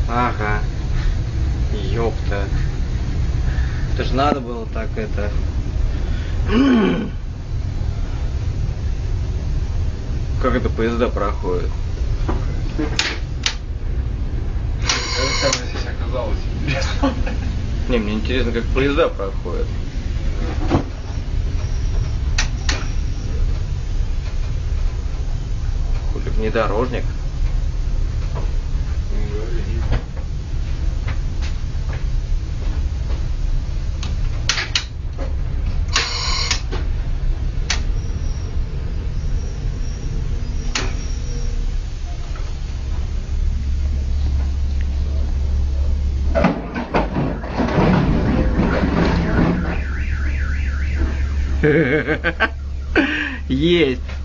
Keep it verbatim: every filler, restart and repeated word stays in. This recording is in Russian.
Ага. Ёпта. Это ж надо было так это. Как это поезда проходят? Как она здесь оказалась? Не, мне интересно, как поезда проходят. Как внедорожник. Есть.